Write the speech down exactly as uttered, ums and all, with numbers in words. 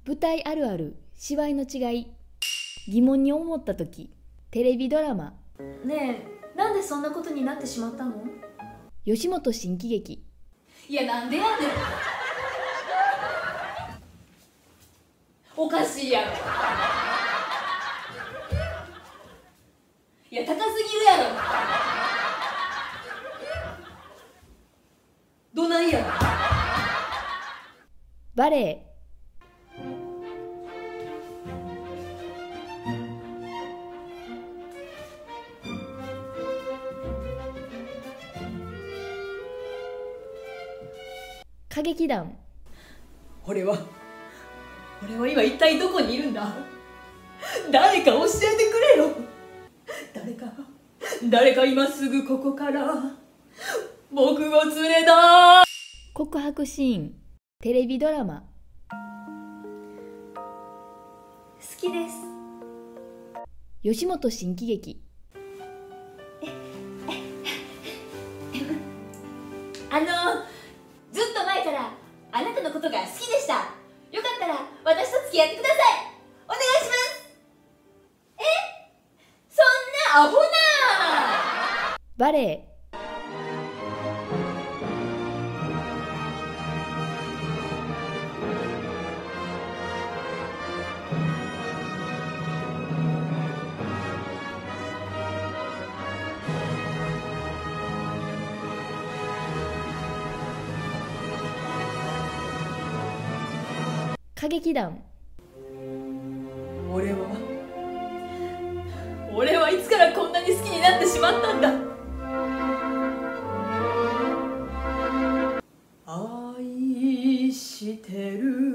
舞台あるある芝居の違い、疑問に思った時。テレビドラマ。 ねえ、なんでそんなことになってしまったの？ 吉本新喜劇。 いや、なんでやねん。おかしいやろ。いや、高すぎるやろ。どないやろ。 バレエ。歌劇団。 俺は俺は今一体どこにいるんだ。誰か教えてくれよ。誰か誰か今すぐここから僕を連れだ。 告白シーン。テレビドラマ。 好きです。 吉本新喜劇。 あのずっと前からあなたのことが好きでした。よかったら私と付き合ってください。お願いします。え、そんなアホな。 バレエ。歌劇団。 俺は俺はいつからこんなに好きになってしまったんだ。愛してる